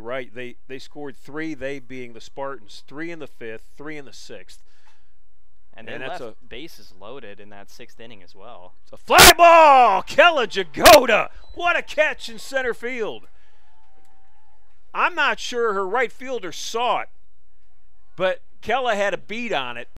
right. They scored 3, they being the Spartans, 3 in the 5th, 3 in the 6th. And they left bases loaded in that 6th inning as well. It's a fly ball! Kella Jagoda! What a catch in center field. I'm not sure her right fielder saw it, but Kella had a beat on it.